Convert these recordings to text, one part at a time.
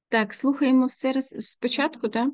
Так, слухаємо все спочатку, так?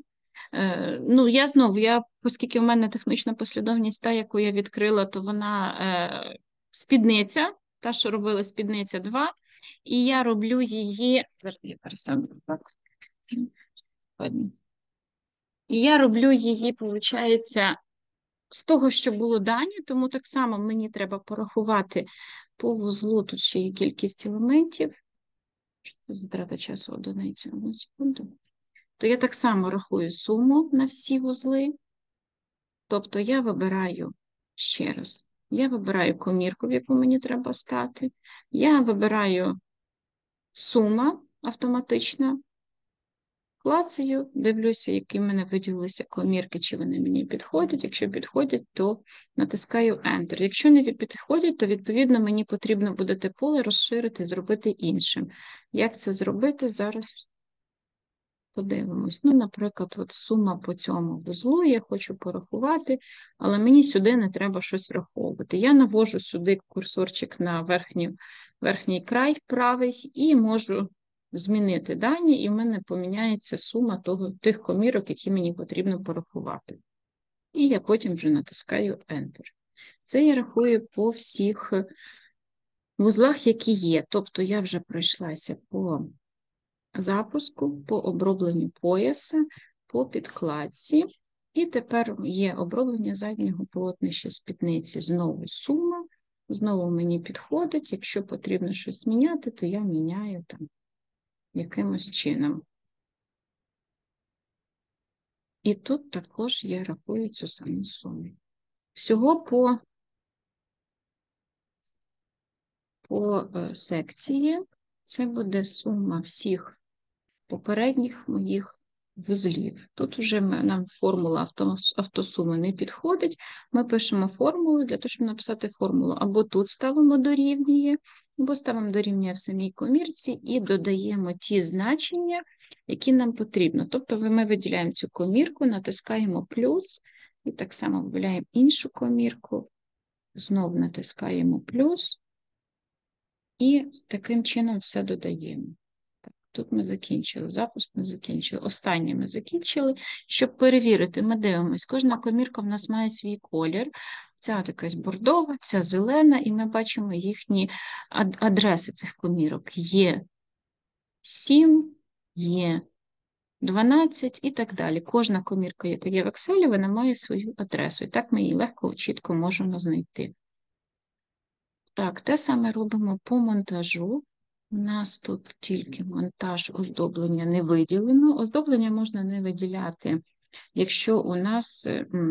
Оскільки в мене технічна послідовність та, яку я відкрила, то вона спідниця, та, що робила спідниця 2, і я роблю її, зараз я переставлю так. Ладно. І я роблю її, виходить, з того, що було дані, тому так само мені треба порахувати по вузлу, тут ще є кількість елементів. Це затрата часу одиниці, 1 секунду. То я так само рахую суму на всі вузли. Тобто я вибираю ще раз. Я вибираю комірку, в яку мені треба стати. Я вибираю сума автоматична. Клацаю, дивлюся, які в мене виділилися комірки, чи вони мені підходять. Якщо підходять, то натискаю Enter. Якщо не підходять, то, відповідно, мені потрібно буде те поле розширити, зробити іншим. Як це зробити, зараз подивимось. Ну, наприклад, от сума по цьому вузлу я хочу порахувати, але мені сюди не треба щось враховувати. Я навожу сюди курсорчик на верхній край правий і можу змінити дані, і в мене поміняється сума тих комірок, які мені потрібно порахувати. І я потім вже натискаю Enter. Це я рахую по всіх вузлах, які є. Тобто я вже пройшлася по запуску, по обробленню пояса, по підкладці. І тепер є оброблення заднього полотнища спідниці. Знову сума. Знову мені підходить. Якщо потрібно щось міняти, то я міняю там якимось чином. І тут також я рахую цю саму суму. Всього по секції це буде сума всіх попередніх моїх вузлів. Тут вже нам формула автосуми не підходить. Ми пишемо формулу для того, щоб написати формулу. Або тут ставимо дорівнює, або ставимо дорівнює в самій комірці і додаємо ті значення, які нам потрібно. Тобто ми виділяємо цю комірку, натискаємо плюс, і так само виділяємо іншу комірку, знову натискаємо плюс, і таким чином все додаємо. Тут ми закінчили, запуск ми закінчили, останнє ми закінчили. Щоб перевірити, ми дивимось, кожна комірка в нас має свій колір. Ця якась бордова, ця зелена, і ми бачимо їхні адреси цих комірок. Є 7, є 12 і так далі. Кожна комірка, яка є в Excel, вона має свою адресу. І так ми її легко, чітко можемо знайти. Так, те саме робимо по монтажу. У нас тут тільки монтаж оздоблення не виділено. Оздоблення можна не виділяти, якщо у нас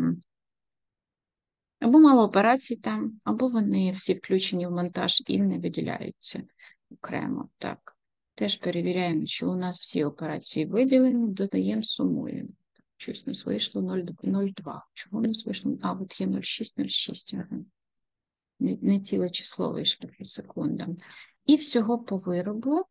або мало операцій там, або вони всі включені в монтаж і не виділяються окремо. Так, теж перевіряємо, що у нас всі операції виділені, додаємо, сумуємо. Щось у нас вийшло 0,2. Чого у нас вийшло? А, от є 0,6. Не ціле число вийшло по секундам. І всього по виробу.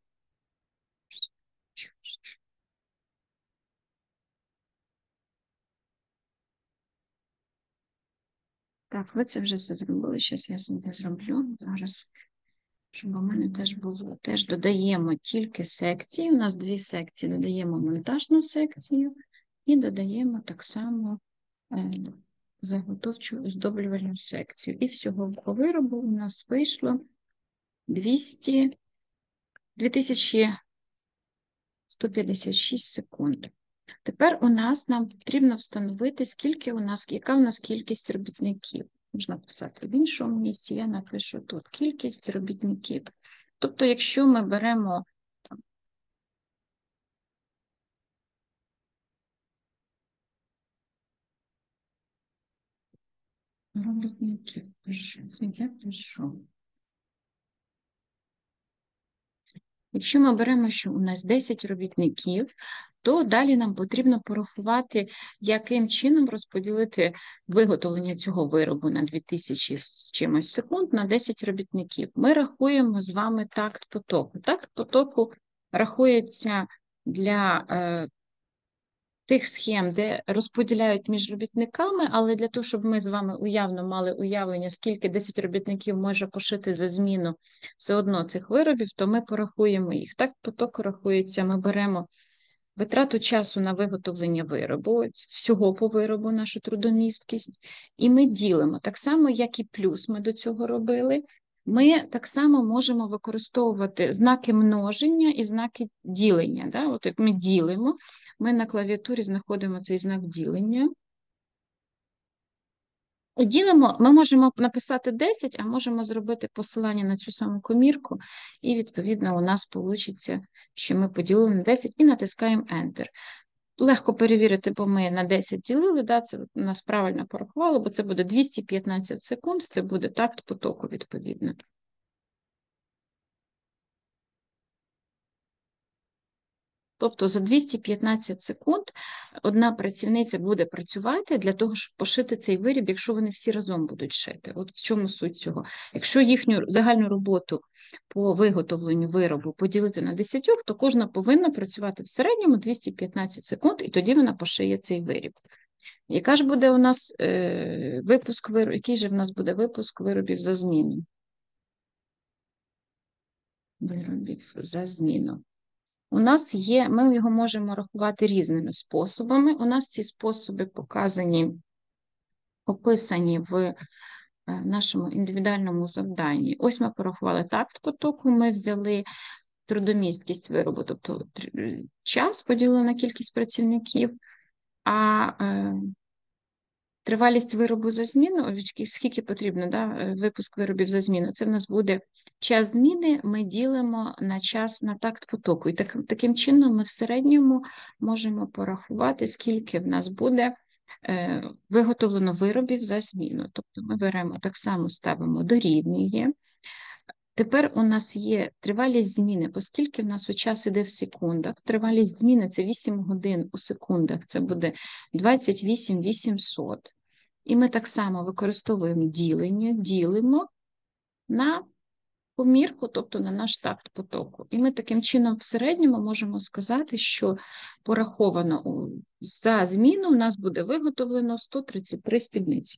Так, ви це вже все зробили. Зараз я це зроблю. Зараз, щоб у мене теж було. Теж додаємо тільки секції. У нас 2 секції. Додаємо монтажну секцію і додаємо так само заготовчу оздоблювальну секцію. І всього по виробу у нас вийшло 2156 секунд. Тепер нам потрібно встановити, яка у нас кількість робітників. Можна писати в іншому місці, я напишу тут кількість робітників. Тобто, якщо ми беремо робітників, я пишу. Якщо ми беремо, що у нас 10 робітників, то далі нам потрібно порахувати, яким чином розподілити виготовлення цього виробу на 2000 з чимось секунд на 10 робітників. Ми рахуємо з вами такт потоку. Такт потоку рахується для тих схем, де розподіляють між робітниками, але для того, щоб ми з вами уявно мали уявлення, скільки 10 робітників може пошити за зміну все одно цих виробів, то ми порахуємо їх. Так, поток рахується, ми беремо витрату часу на виготовлення виробу, всього по виробу, нашу трудомісткість, і ми ділимо. Так само, як і плюс ми до цього робили, ми так само можемо використовувати знаки множення і знаки ділення. Да? От як ми ділимо, ми на клавіатурі знаходимо цей знак ділення. Ділимо, ми можемо написати 10, а можемо зробити посилання на цю саму комірку, і, відповідно, у нас вийде, що ми поділили на 10 і натискаємо Enter. Легко перевірити, бо ми на 10 ділили, да, це у нас правильно порахувало, бо це буде 215 секунд, це буде такт потоку, відповідно. Тобто за 215 секунд одна працівниця буде працювати для того, щоб пошити цей виріб, якщо вони всі разом будуть шити. От в чому суть цього? Якщо їхню загальну роботу по виготовленню виробу поділити на 10, то кожна повинна працювати в середньому 215 секунд, і тоді вона пошиє цей виріб. Яка ж буде у нас випуск виробів? Який же в нас буде випуск виробів за зміну? Виробів за зміну. У нас є, ми його можемо рахувати різними способами. У нас ці способи показані, описані в нашому індивідуальному завданні. Ось ми порахували такт потоку, ми взяли трудомісткість виробу, тобто час поділили на кількість працівників, а тривалість виробу за зміну, скільки потрібно, да, випуск виробів за зміну, це в нас буде час зміни, ми ділимо на час на такт потоку. І таким чином ми в середньому можемо порахувати, скільки в нас буде виготовлено виробів за зміну. Тобто ми беремо, так само ставимо дорівнює. Тепер у нас є тривалість зміни, оскільки в нас у час іде в секундах. Тривалість зміни – це 8 годин у секундах, це буде 28 800. І ми так само використовуємо ділення, ділимо на помірку, тобто на наш такт потоку. І ми таким чином в середньому можемо сказати, що пораховано за зміну у нас буде виготовлено 133 спідниці.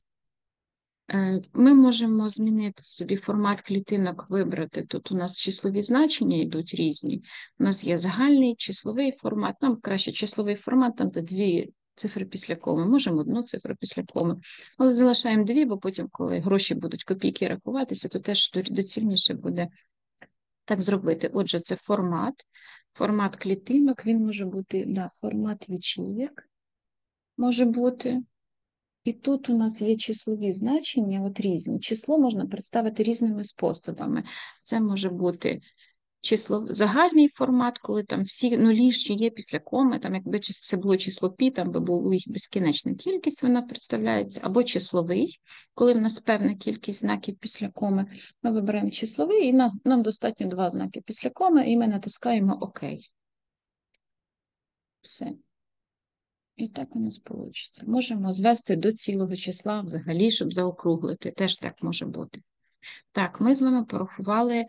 Ми можемо змінити собі формат клітинок, вибрати. Тут у нас числові значення йдуть різні. У нас є загальний числовий формат, нам краще числовий формат, там де дві цифри після коми, можемо одну цифру після коми, але залишаємо дві, бо потім, коли гроші будуть копійки рахуватися, то теж доцільніше буде так зробити. Отже, це формат клітинок, він може бути, да, формат ячеїк може бути. І тут у нас є числові значення, от різні. Число можна представити різними способами. Це може бути загальний формат, коли там всі нулі, що є після коми, там якби це було число пі, там би була їх безкінечна кількість, вона представляється, або числовий, коли в нас певна кількість знаків після коми. Ми вибираємо числовий, і нам достатньо 2 знаки після коми, і ми натискаємо ОК. Все. І так у нас вийде. Можемо звести до цілого числа взагалі, щоб заокруглити. Теж так може бути. Так, ми з вами порахували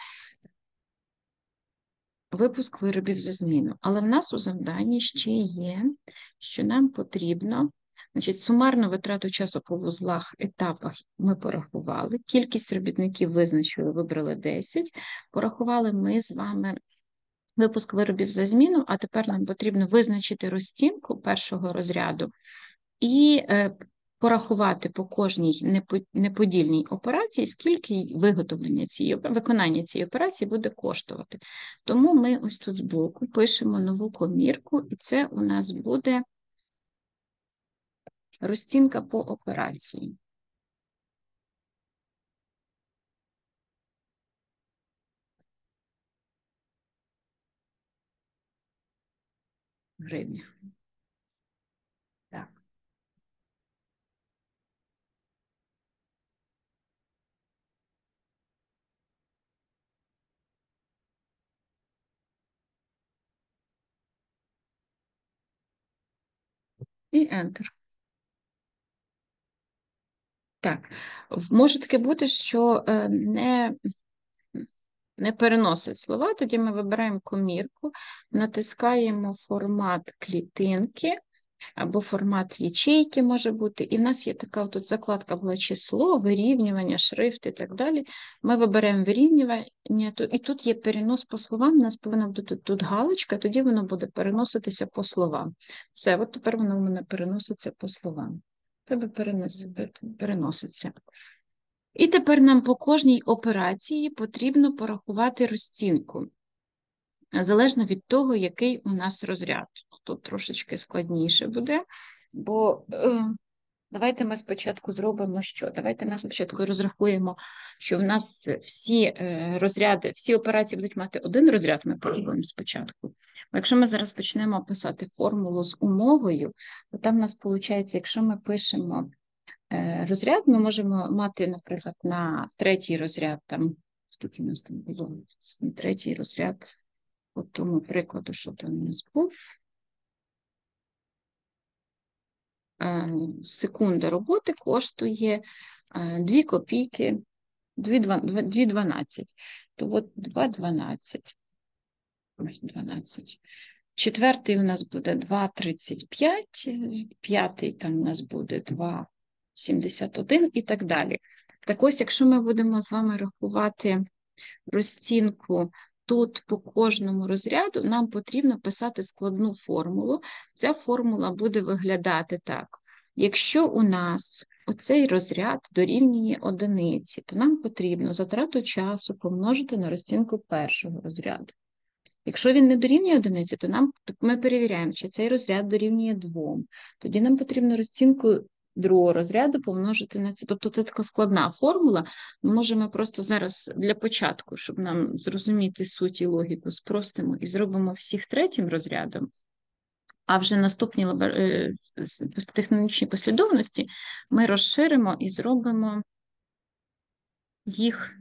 випуск виробів за зміну. Але в нас у завданні ще є, що нам потрібно, значить, сумарну витрату часу по вузлах, етапах ми порахували. Кількість робітників визначили, вибрали 10. Порахували ми з вами випуск виробів за зміну, а тепер нам потрібно визначити розцінку першого розряду і порахувати по кожній неподільній операції, скільки виконання цієї операції буде коштувати. Тому ми ось тут збоку пишемо нову комірку, і це у нас буде розцінка по операції. Гривня. Так. І Enter. Так, може таке бути, що не переносить слова, тоді ми вибираємо комірку, натискаємо формат клітинки або формат ячейки може бути. І в нас є така тут закладка була число, вирівнювання, шрифт і так далі. Ми виберемо вирівнювання, і тут є перенос по словам. У нас повинна бути тут галочка, тоді воно буде переноситися по словам. Все, от тепер воно в мене переноситься по словам. Тебе переноситься. І тепер нам по кожній операції потрібно порахувати розцінку, залежно від того, який у нас розряд. Тут трошечки складніше буде, бо давайте ми спочатку зробимо що? Давайте ми спочатку розрахуємо, що в нас всі розряди, всі операції будуть мати один розряд, ми порахуємо спочатку. Бо якщо ми зараз почнемо писати формулу з умовою, то там у нас виходить, якщо ми пишемо розряд, ми можемо мати, наприклад, на третій розряд, там, скільки у нас там було, на третій розряд, по тому прикладу, що там у нас був, секунда роботи коштує 2 копійки, 2,12. То от 2,12. 12. Четвертий у нас буде 2,35, п'ятий там у нас буде 2,71 і так далі. Так ось, якщо ми будемо з вами рахувати розцінку тут по кожному розряду, нам потрібно писати складну формулу. Ця формула буде виглядати так. Якщо у нас оцей розряд дорівнює одиниці, то нам потрібно затрату часу помножити на розцінку першого розряду. Якщо він не дорівнює одиниці, то ми перевіряємо, чи цей розряд дорівнює 2. Тоді нам потрібно розцінку другого розряду помножити на це. Тобто це така складна формула. Ми можемо просто зараз для початку, щоб нам зрозуміти суть і логіку, спростимо і зробимо всіх третім розрядом, а вже наступні технологічні послідовності ми розширимо і зробимо їх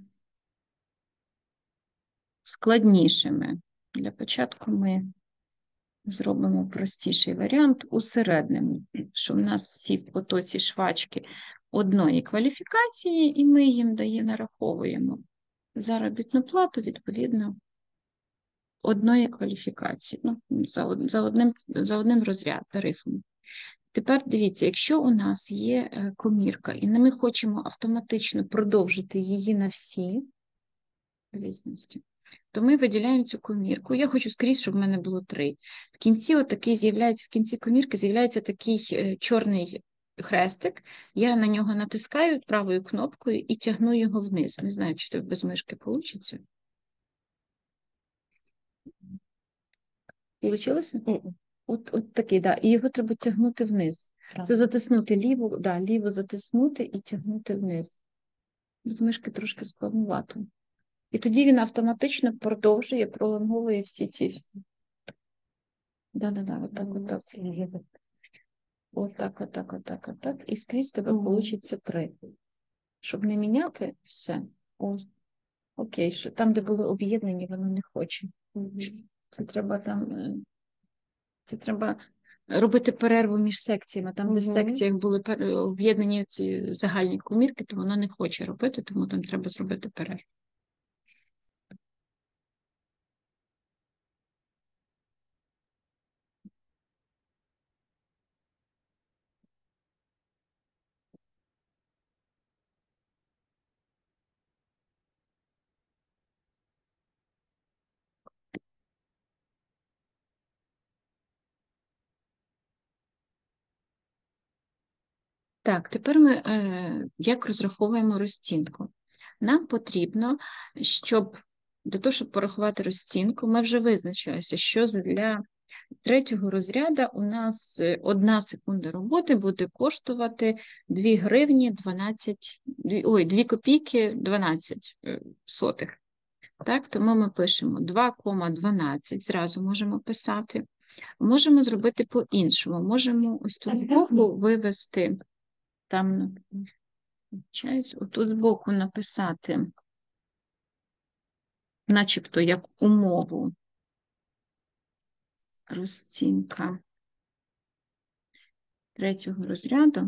складнішими. Для початку ми зробимо простіший варіант усередньому, що в нас всі в потоці швачки одної кваліфікації, і ми їм нараховуємо заробітну плату відповідно одної кваліфікації, ну, за одним розрядом тарифом. Тепер дивіться, якщо у нас є комірка, і ми хочемо автоматично продовжити її на всі звісності, то ми виділяємо цю комірку. Я хочу скрізь, щоб в мене було 3. В кінці в кінці комірки з'являється такий чорний хрестик. Я на нього натискаю правою кнопкою і тягну його вниз. Не знаю, чи це без мишки вийде. Получилося? От такий, да. І його треба тягнути вниз. Це затиснути ліво затиснути і тягнути вниз. Без мишки трошки складновато. І тоді він автоматично продовжує, пролонговує всі ці. Да-да-да, отак. І скрізь тебе вийде 3. Щоб не міняти все. Окей, що там, де були об'єднані, воно не хоче. Це треба робити перерву між секціями. Там, де в секціях були об'єднані ці загальні комірки, то воно не хоче робити, тому там треба зробити перерву. Так, тепер ми як розраховуємо розцінку. Нам потрібно, для того, щоб порахувати розцінку, ми вже визначилися, що для третього розряду у нас 1 секунда роботи буде коштувати 2 гривні 2 копійки 12 сотих. Так, тому ми пишемо 2,12, зразу можемо писати. Можемо зробити по-іншому. Можемо ось тут збоку вивести, там, отут збоку написати, начебто як умову розцінка третього розряду.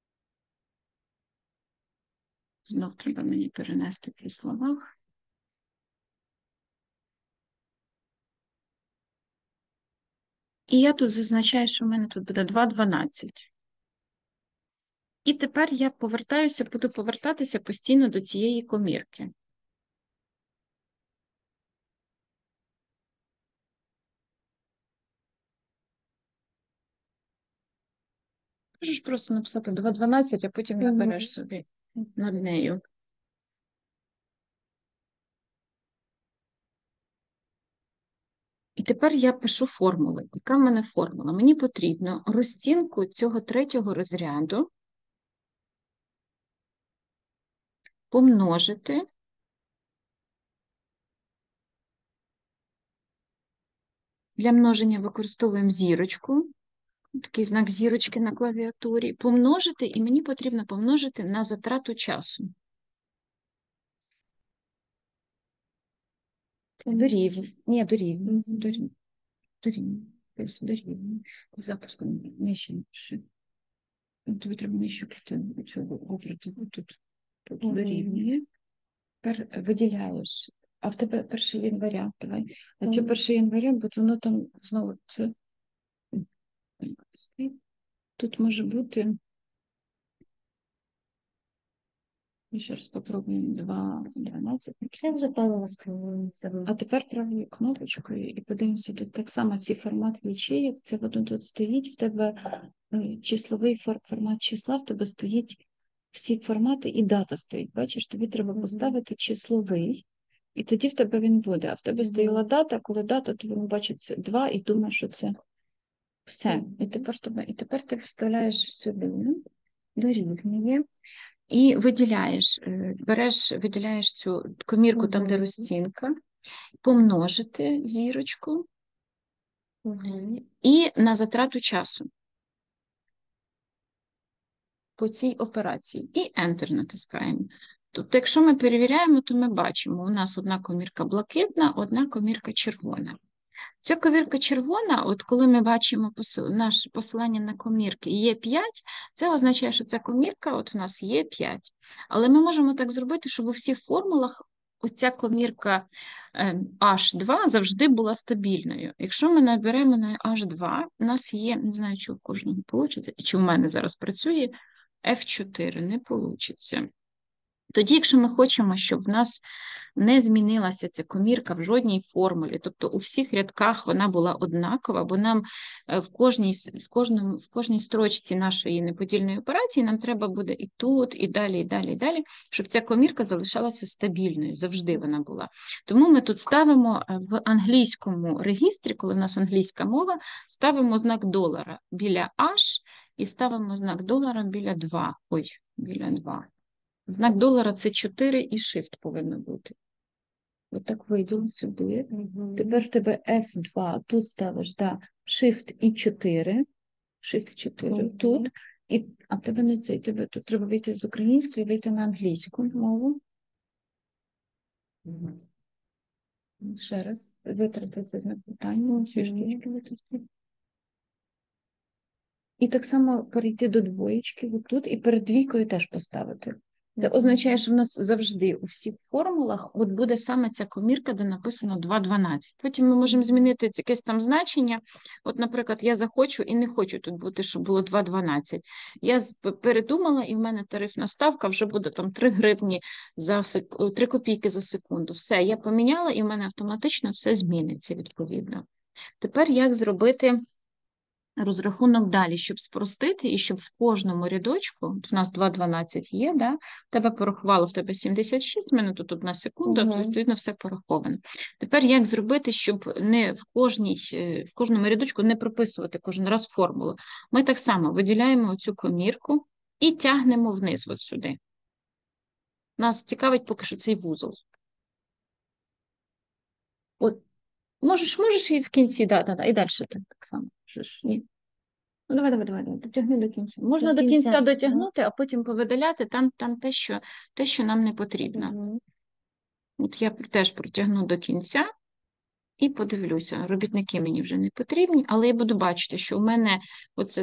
Знов треба мені перенести по словах. І я тут зазначаю, що в мене тут буде 2,12. І тепер я буду повертатися постійно до цієї комірки. Можеш просто написати 2,12, а потім набереш собі над нею. І тепер я пишу формули. Яка в мене формула? Мені потрібно розцінку цього третього розряду помножити для множення використовуємо зірочку, такий знак зірочки на клавіатурі, помножити, і мені потрібно помножити на затрату часу. Дорівнює. Ні, дорівнює. Дорівнює. В запуску нижче напиши. Тобі треба нижче цього обрати. Тут дорівнює. Тепер виділяєш. А в тебе 1 января, давай. А що 1 января, бо воно там знову це. Тут може бути. Ще раз попробуємо 2,12. Це вже певно спробується. А тепер правою кнопочкою і подивимося, тут так само ці формат ячеїв, це воно тут стоїть, в тебе числовий формат числа, в тебе стоїть всі формати і дата стоїть. Бачиш, тобі треба поставити числовий, і тоді в тебе він буде. А в тебе стояла дата, коли дата, то він бачить це 2 і думає, що це все. І тепер ти вставляєш сюди, дорівнює. І виділяєш цю комірку там, де розцінка, помножити зірочку і на затрату часу по цій операції. І Enter натискаємо. Тобто, якщо ми перевіряємо, то ми бачимо, у нас одна комірка блакитна, одна комірка червона. Ця комірка червона, от коли ми бачимо наше посилання на комірки Є5, це означає, що ця комірка от в нас є 5. Але ми можемо так зробити, щоб у всіх формулах оця комірка H2 завжди була стабільною. Якщо ми наберемо на H2, у нас є, не знаю, чи у кожного вийде, і чи в мене зараз працює, F4, не вийде. Тоді, якщо ми хочемо, щоб в нас не змінилася ця комірка в жодній формулі, тобто у всіх рядках вона була однакова, бо нам в кожній строчці нашої неподільної операції нам треба буде і тут, і далі, і далі, і далі, щоб ця комірка залишалася стабільною, завжди вона була. Тому ми тут ставимо в англійському регістрі, коли в нас англійська мова, ставимо знак долара біля H і ставимо знак долара біля 2. Біля 2. Знак долара – це 4 і Shift повинно бути. Отак виділ сюди. Тепер в тебе F2, тут ставиш, да, Shift і 4. Shift 4 тут. А в тебе не це, тебе тут треба вийти з української, вийти на англійську мову. Ще раз, витрати це знак питання, ці штучки витрати. І так само перейти до двоєчки тут і перед двійкою теж поставити. Це означає, що в нас завжди у всіх формулах от буде саме ця комірка, де написано 2,12. Потім ми можемо змінити якесь там значення. От, наприклад, я захочу і не хочу тут бути, щоб було 2,12. Я передумала, і в мене тарифна ставка вже буде там 3 гривні 3 копійки за секунду. Все, я поміняла, і в мене автоматично все зміниться відповідно. Тепер як зробити розрахунок далі, щоб спростити, і щоб в кожному рядочку, от в нас 2,12 є, да? В тебе порахувало, в тебе 76 минут, тут 1 секунда, то відповідно все пораховано. Тепер як зробити, щоб не в кожному рядочку не прописувати кожен раз формулу? Ми так само виділяємо оцю комірку і тягнемо вниз от сюди. Нас цікавить поки що цей вузол. От, можеш і в кінці, і далі так само. Ні. Ну, давай, дотягни до кінця. Можна до кінця дотягнути, а потім повидаляти там те, що нам не потрібно. От я теж протягну до кінця і подивлюся. Робітники мені вже не потрібні, але я буду бачити, що у мене оце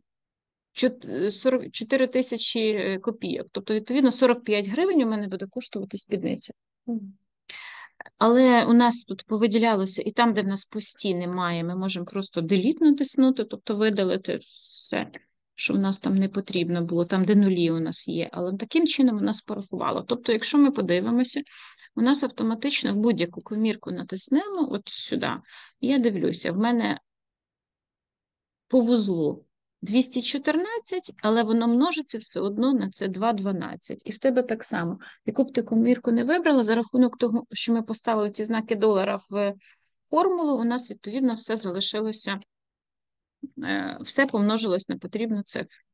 4 тисячі копійок. Тобто, відповідно, 45 гривень у мене буде коштувати спідниця. Але у нас тут повиділялося, і там, де в нас пусті немає, ми можемо просто delete натиснути, тобто видалити все, що в нас там не потрібно було, там, де нулі у нас є. Але таким чином у нас порахувало. Тобто, якщо ми подивимося, у нас автоматично в будь-яку комірку натиснемо, от сюди, і я дивлюся, в мене по вузлу 214, але воно множиться все одно на це 2,12. І в тебе так само. Яку б ти комірку не вибрала, за рахунок того, що ми поставили ті знаки долара в формулу, у нас, відповідно, все залишилося, все помножилось на потрібну цифру.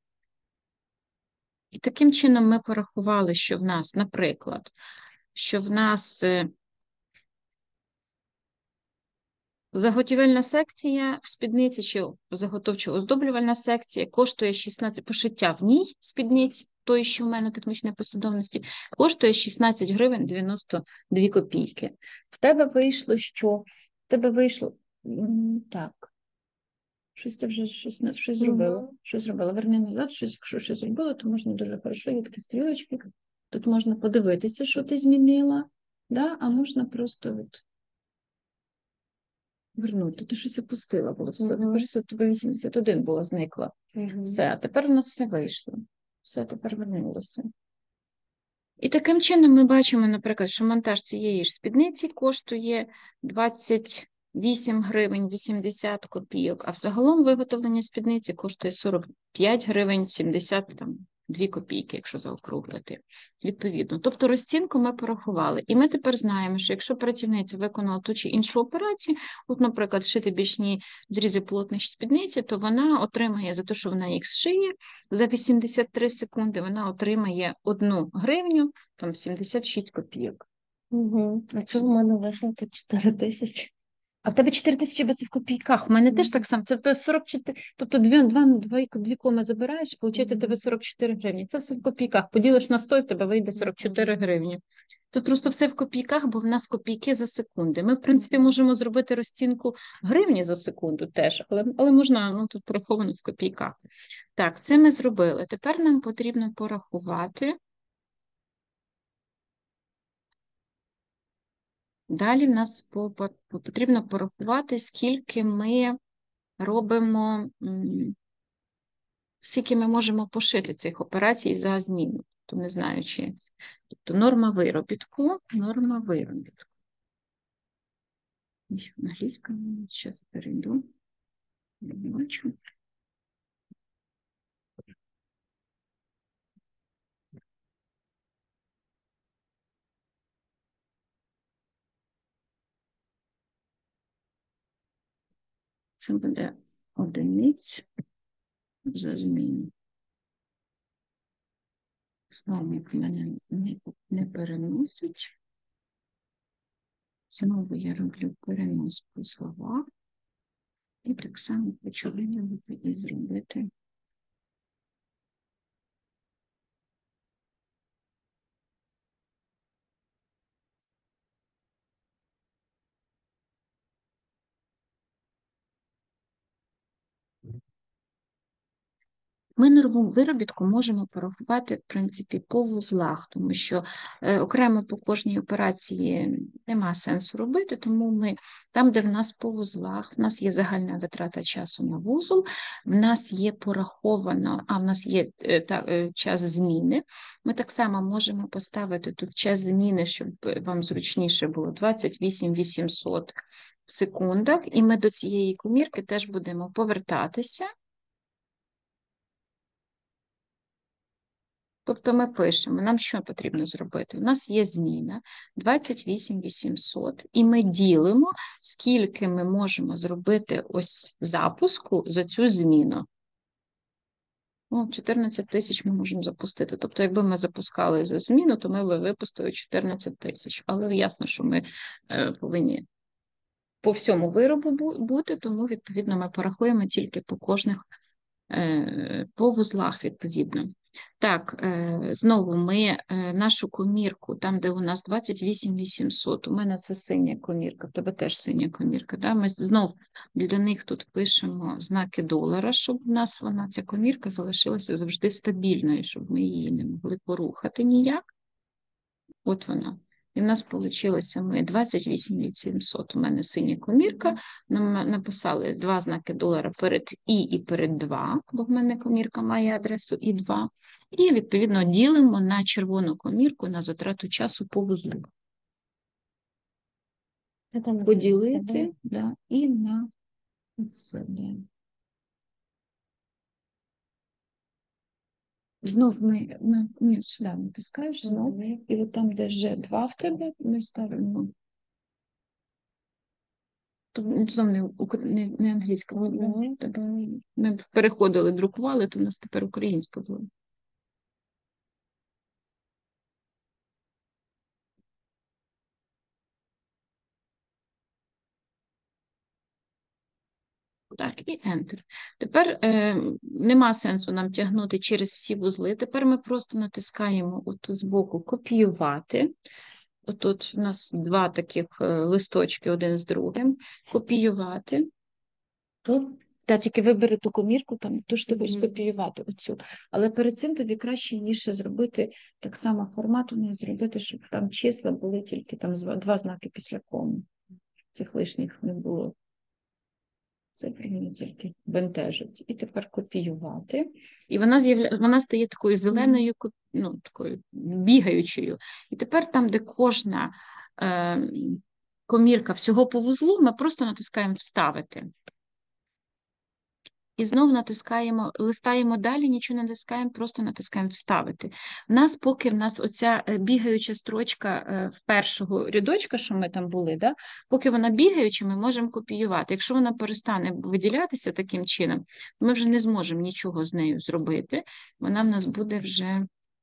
І таким чином ми порахували, що в нас, наприклад, що в нас заготівельна секція в спідниці чи заготовчо-оздоблювальна секція коштує 16, пошиття в ній спідниці, той, що в мене технічної послідовності, коштує 16 гривень 92 копійки. В тебе вийшло що? В тебе вийшло, так, щось ти вже щось зробила. Щось зробила. Верни назад, якщо щось зробила, то можна дуже хорошо, є такі стрілочки. Тут можна подивитися, що ти змінила, да? А можна просто от вернути. Ти щось опустила було. Тепер все, тобі 81 було, зникла. Все, а тепер у нас все вийшло. Все, тепер вернулося. І таким чином ми бачимо, наприклад, що монтаж цієї ж спідниці коштує 28 гривень 80 копійок, а взагалом виготовлення спідниці коштує 45 гривень 72 копійки, якщо заокруглити. Відповідно. Тобто розцінку ми порахували. І ми тепер знаємо, що якщо працівниця виконала ту чи іншу операцію, от, наприклад, шити бічні зрізи полотнищ спідниці, то вона отримає за те, що вона їх зшиє, за 83 секунди вона отримає 1 гривню, там 76 копійок. Угу. А чого в мене вийшло тут 4 тисячі? А в тебе 4 тисячі, бо це в копійках. У мене теж так само. Це 44, тобто 2 коми забираєш, виходить, в тебе 44 гривні. Це все в копійках. Поділиш на 100, в тебе вийде 44 гривні. Тут просто все в копійках, бо в нас копійки за секунди. Ми, в принципі, можемо зробити розцінку гривні за секунду теж, але можна, ну, тут пораховано в копійках. Так, це ми зробили. Тепер нам потрібно порахувати. Далі в нас потрібно порахувати, скільки ми робимо, скільки ми можемо пошити цих операцій за зміну. То не знаю, чи. Тобто норма виробітку. Англійською, зараз перейду. Не бачу. Це буде одиниць за зміну. Словник мене не переносить. Знову я роблю перенос по словах. І так само хочу виявити і зробити. Ми норму виробітку можемо порахувати, в принципі, по вузлах, тому що окремо по кожній операції нема сенсу робити, тому ми там, де в нас по вузлах, в нас є загальна витрата часу на вузол, в нас є пораховано, в нас є час зміни. Ми так само можемо поставити тут час зміни, щоб вам зручніше було, 28 800 в секундах, і ми до цієї комірки теж будемо повертатися. Тобто ми пишемо, нам що потрібно зробити? У нас є зміна 28 800, і ми ділимо, скільки ми можемо зробити ось запуску за цю зміну. 14 тисяч ми можемо запустити. Тобто, якби ми запускали за зміну, то ми б випустили 14 тисяч. Але ясно, що ми повинні по всьому виробу бути, тому, відповідно, ми порахуємо тільки по кожних, по вузлах, відповідно. Так, знову ми нашу комірку, там, де у нас 28 800, у мене це синя комірка, в тебе теж синя комірка. Да? Ми знов для них тут пишемо знаки долара, щоб в нас ця комірка залишилася завжди стабільною, щоб ми її не могли порухати ніяк. От вона. І в нас вийшло ми 28,800. У мене синя комірка. Нам написали два знаки долара перед і перед 2, бо в мене комірка має адресу І2. І, відповідно, ділимо на червону комірку на затрату часу по вузлу. Поділити, да, і на це. Знов ми сюди натискаєш знов, і от там, де вже 2 в тебе, ми ставимо. Знов не англійська, ми переходили, друкували, то в нас тепер українська була. Так, і Enter. Тепер нема сенсу нам тягнути через всі вузли. Тепер ми просто натискаємо отут збоку копіювати. Отут у нас два таких листочки один з другим. Копіювати. Та тільки вибери ту комірку, там, ту, що ти хочеш скопіювати оцю. Але перед цим тобі краще ніж зробити так само формат, не зробити, щоб там числа були тільки там 2 знаки після кому. Цих лишніх не було. Це мені тільки бентежить. І тепер копіювати. І вона стає такою зеленою, ну, такою бігаючою. І тепер там, де кожна комірка всього по вузлу, ми просто натискаємо «Вставити». І знову натискаємо, листаємо далі, нічого не натискаємо, просто натискаємо «Вставити». Поки в нас оця бігаюча строчка в першого рядочка, що ми там були, да? Поки вона бігаюча, ми можемо копіювати. Якщо вона перестане виділятися таким чином, ми вже не зможемо нічого з нею зробити. Вона в нас буде вже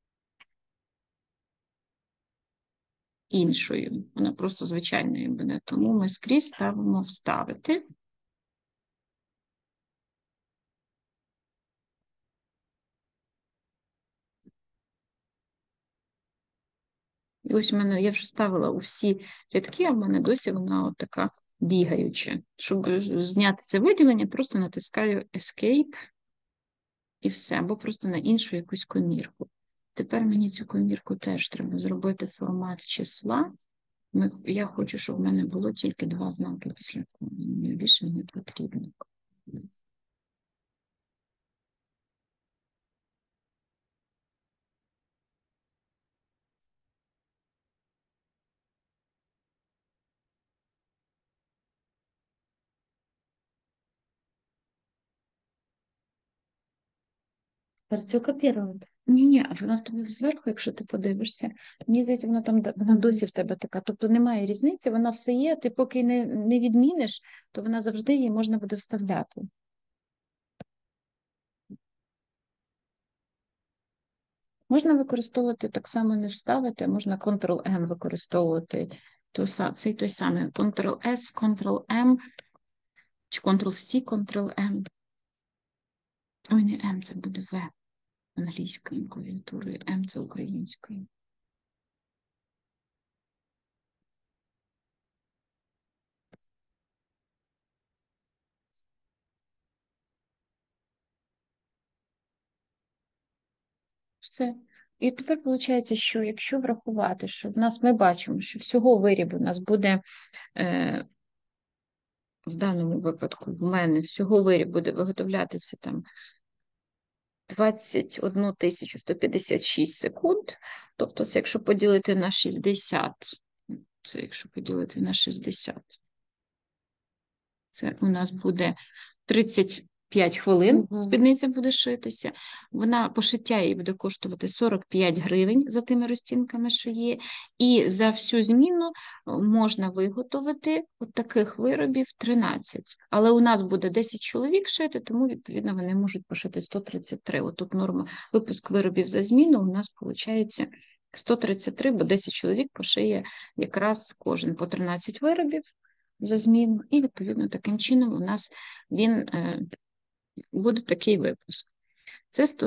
іншою. Вона просто звичайною буде. Тому ми скрізь ставимо «Вставити». І ось у мене, я вже ставила у всі рядки, а в мене досі вона от така бігаюча. Щоб зняти це виділення, просто натискаю Escape і все, або просто на іншу якусь комірку. Тепер мені цю комірку теж треба зробити формат числа. Я хочу, щоб в мене було тільки 2 знаки після коми. Мені більше не потрібно. Все копірувати. Ні, а вона в тебе зверху, якщо ти подивишся, мені здається, вона досі в тебе така. Тобто немає різниці, вона все є, ти поки не відміниш, то вона завжди її можна буде вставляти. Можна використовувати так само не вставити, можна Ctrl-M використовувати цей той самий Ctrl-S, Ctrl-M, чи Ctrl-C, Ctrl-M. Ой, не M, це буде V англійською клавіатурою, M це українською. Все. І тепер виходить, що якщо врахувати, що ми бачимо, що всього вирібу у нас буде, в даному випадку, в мене всього виріб буде виготовлятися там 21 156 секунд. Тобто це якщо поділити на 60, це якщо поділити на 60, це у нас буде 35 хвилин, спідниця буде шитися. Пошиття її буде коштувати 45 гривень за тими розцінками, що є. І за всю зміну можна виготовити от таких виробів 13. Але у нас буде 10 чоловік шити, тому, відповідно, вони можуть пошити 133. От тут норма випуск виробів за зміну у нас виходить 133, бо 10 чоловік пошиє якраз кожен по 13 виробів за зміну, і, відповідно, таким чином у нас буде такий випуск. Це